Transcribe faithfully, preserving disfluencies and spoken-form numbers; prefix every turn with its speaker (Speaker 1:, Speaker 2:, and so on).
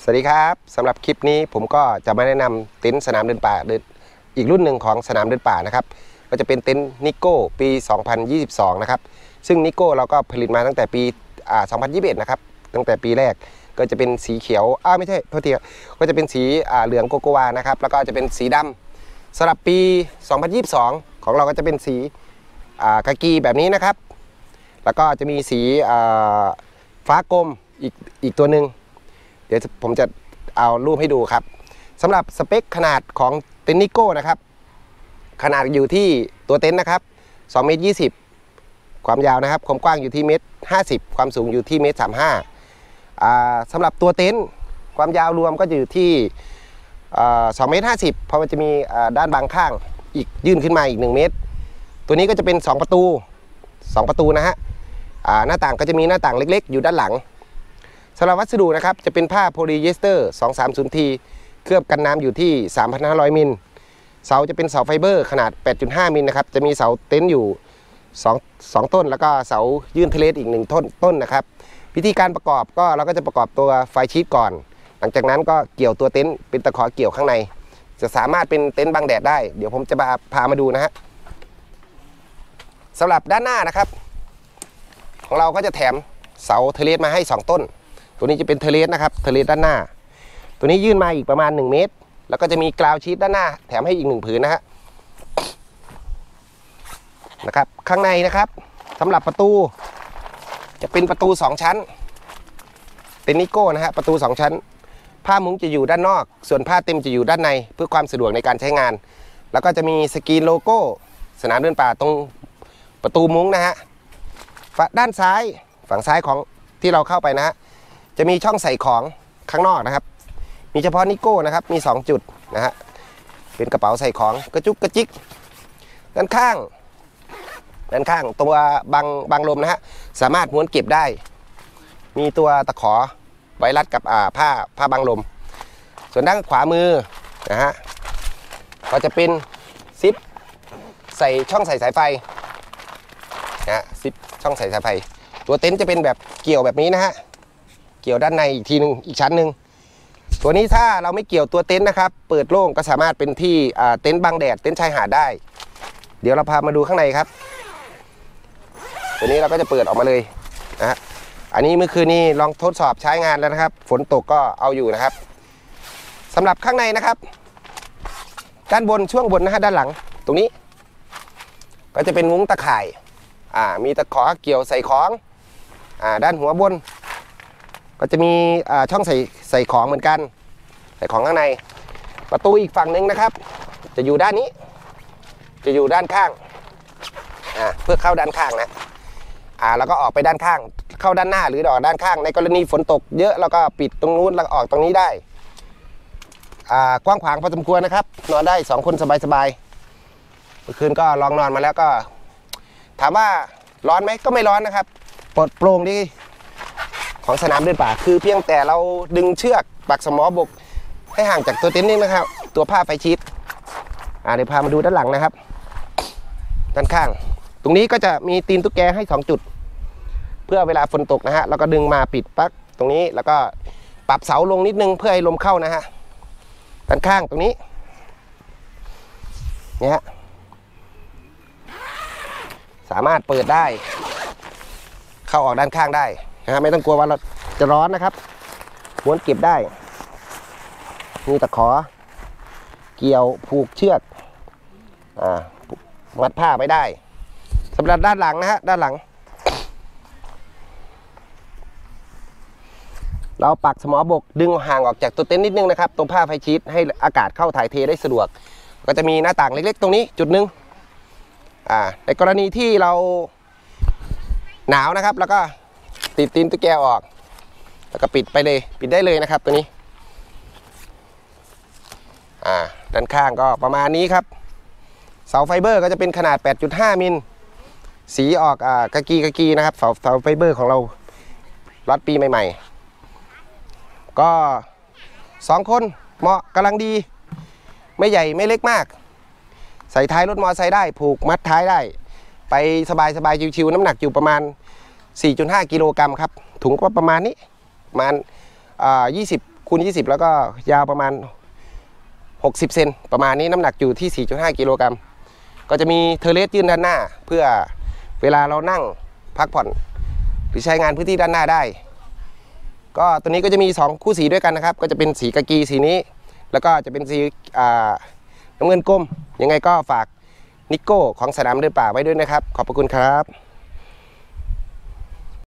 Speaker 1: สวัสดีครับสำหรับคลิปนี้ผมก็จะมาแนะนำเต็นท์สนามเดินป่าอีกรุ่นหนึ่งของสนามเดินป่านะครับก็จะเป็นเต็นท์นิโก้ปีสองพันยี่สิบสองนะครับซึ่งนิโก้เราก็ผลิตมาตั้งแต่ปีอ่าสองพันยี่สิบเอ็ดนะครับตั้งแต่ปีแรกก็จะเป็นสีเขียวอ้าวไม่ใช่โทษทีก็จะเป็นสีอ่าเหลืองโกโกวานะครับแล้วก็จะเป็นสีดำสำหรับปีสองพันยี่สิบสองของเราก็จะเป็นสีอ่ากากีแบบนี้นะครับแล้วก็จะมีสีอ่าฟ้ากรมอีกอีกตัวหนึ่งเดี๋ยวผมจะเอารูปให้ดูครับสำหรับสเปคขนาดของเต็นท์นิโก้นะครับขนาดอยู่ที่ตัวเต็นท์นะครับสองเมตรยี่สิบความยาวนะครับความกว้างอยู่ที่เมตรห้าสิบความสูงอยู่ที่เมตรสามห้าอ่าสำหรับตัวเต็นท์ความยาวรวมก็อยู่ที่สองเมตรห้าสิบเพราะมันจะมีด้านบางข้างอีกยื่นขึ้นมาอีกหนึ่งเมตรตัวนี้ก็จะเป็นสองประตูสองประตูนะฮะหน้าต่างก็จะมีหน้าต่างเล็กๆอยู่ด้านหลังสำหรับวัสดุนะครับจะเป็นผ้าโพลีเอสเตอร์ สองสามศูนย์ ที เคลือบกันน้ำอยู่ที่ สามพันห้าร้อย มิลเสาจะเป็นเสาไฟเบอร์ขนาด แปดจุดห้า มิลนะครับจะมีเสาเต็นท์อยู่2 2ต้นแล้วก็เสายื่นเทเลสอีกหนึ่งต้นต้นนะครับวิธีการประกอบก็เราก็จะประกอบตัวไฟชีตก่อนหลังจากนั้นก็เกี่ยวตัวเต็นท์เป็นตะขอเกี่ยวข้างในจะสามารถเป็นเต็นท์บังแดดได้เดี๋ยวผมจะพาพามาดูนะฮะสำหรับด้านหน้านะครับของเราก็จะแถมเสาเทเลสมาให้สองต้นตัวนี้จะเป็นเทเลสนะครับเทเลสด้านหน้าตัวนี้ยื่นมาอีกประมาณหนึ่งเมตรแล้วก็จะมีกราวชีตด้านหน้าแถมให้อีกหนึ่งผืนนะฮะนะครับข้างในนะครับสำหรับประตูจะเป็นประตูสองชั้นเป็นนิโก้นะฮะประตูสองชั้นผ้ามุ้งจะอยู่ด้านนอกส่วนผ้าเต็มจะอยู่ด้านในเพื่อความสะดวกในการใช้งานแล้วก็จะมีสกรีนโลโก้สนามเดินป่าตรงประตูมุ้งนะฮะด้านซ้ายฝั่งซ้ายของที่เราเข้าไปนะฮะจะมีช่องใส่ของข้างนอกนะครับมีเฉพาะนิโก้นะครับมีสองจุดนะฮะเป็นกระเป๋าใส่ของกระจุกกระจิกด้านข้างด้านข้างตัวบังบังลมนะฮะสามารถม้วนเก็บได้มีตัวตะขอไว้รัดกับอ่าผ้าผ้าบังลมส่วนด้านขวามือนะฮะก็จะเป็นซิปใส่ช่องใส่สายไฟนะซิปช่องใส่สายไฟตัวเต็นท์จะเป็นแบบเกี่ยวแบบนี้นะฮะเกี่ยวด้านในอีกทีหนึ่งอีกชั้นหนึ่งตัวนี้ถ้าเราไม่เกี่ยวตัวเต็นท์นะครับเปิดโล่งก็สามารถเป็นที่เต็นท์บังแดดเต็นท์ชายหาดได้เดี๋ยวเราพามาดูข้างในครับตัวนี้เราก็จะเปิดออกมาเลยนะฮะอันนี้เมื่อคืนนี้ลองทดสอบใช้งานแล้วนะครับฝนตกก็เอาอยู่นะครับสำหรับข้างในนะครับด้านบนช่วงบนนะฮะด้านหลังตรงนี้ก็จะเป็นมุ้งตะข่ายอ่ามีตะขอเกี่ยวใส่ของอ่าด้านหัวบนก็จะมีอ่าช่องใส่ใส่ของเหมือนกันใส่ของข้างในประตูอีกฝั่งหนึ่งนะครับจะอยู่ด้านนี้จะอยู่ด้านข้างอ่าเพื่อเข้าด้านข้างนะอ่าแล้วก็ออกไปด้านข้างเข้าด้านหน้าหรือออกด้านข้างในกรณีฝนตกเยอะแล้วก็ปิดตรงนู้นแล้วออกตรงนี้ได้อ่ากว้างขวางพอสมควรนะครับนอนได้สองคนสบายๆเมื่อคืนก็ลองนอนมาแล้วก็ถามว่าร้อนไหมก็ไม่ร้อนนะครับปลดโปร่งดีของสนามเดินป่าคือเพียงแต่เราดึงเชือกปักสมอบกให้ห่างจากตัวเต็นท์นิดนะครับตัวผ้าไฟชีตอ่าเดี๋ยวพามาดูด้านหลังนะครับด้านข้างตรงนี้ก็จะมีตีนตุ๊กแกให้สองจุดเพื่อเวลาฝนตกนะฮะแล้วก็ดึงมาปิดปักตรงนี้แล้วก็ปรับเสาลงนิดนึงเพื่อให้ลมเข้านะฮะด้านข้างตรงนี้เนี่ยฮะสามารถเปิดได้เข้าออกด้านข้างได้นะฮะไม่ต้องกลัวว่าเราจะร้อนนะครับม้วนเก็บได้มีตะขอเกี่ยวผูกเชือกอ่ามัดผ้าไว้ได้สำหรับด้านหลังนะฮะด้านหลังเราปักสมอบกดึงห่างออกจากตัวเต็นท์นิดนึงนะครับตรงผ้าไฟชีตให้อากาศเข้าถ่ายเทได้สะดวกก็จะมีหน้าต่างเล็กๆตรงนี้จุดนึงอ่าในกรณีที่เราหนาวนะครับแล้วก็ติดตีนตุ๊กแกออกแล้วก็ปิดไปเลยปิดได้เลยนะครับตัวนี้อ่าด้านข้างก็ประมาณนี้ครับเสาไฟเบอร์ก็จะเป็นขนาด แปดจุดห้า มิลสีออกอ่ากะกีกะกีนะครับเสาเสาไฟเบอร์ของเราล็อตปีใหม่ๆก็สองคนเหมาะกำลังดีไม่ใหญ่ไม่เล็กมากใส่ท้ายรถมอเตอร์ไซค์ได้ผูกมัดท้ายได้ไปสบายสบายชิวๆน้ำหนักอยู่ประมาณ สี่จุดห้า กิโลกรัมครับถุงก็ประมาณนี้ประมาณยี่สิบคูณยี่สิบแล้วก็ยาวประมาณหกสิบเซนประมาณนี้น้ำหนักอยู่ที่ สี่จุดห้า กิโลกรัมก็จะมีเทอร์เลสยื่นด้านหน้าเพื่อเวลาเรานั่งพักผ่อนหรือใช้งานพื้นที่ด้านหน้าได้ก็ตัวนี้ก็จะมีสองคู่สีด้วยกันนะครับก็จะเป็นสีกากีสีนี้แล้วก็จะเป็นสีน้ำเงินกลมยังไงก็ฝากนิโก้ของสนามเดินป่าไว้ด้วยนะครับขอบพระคุณครับ